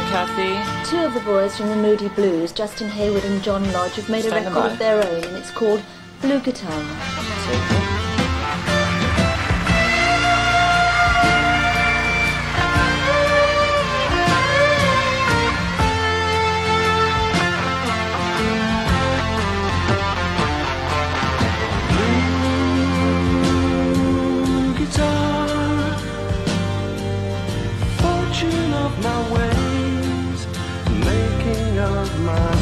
Kathy. Two of the boys from the Moody Blues, Justin Hayward and John Lodge, have made a Stand record by. of their own, and it's called Blue Guitar. Fortune of my ways, making of my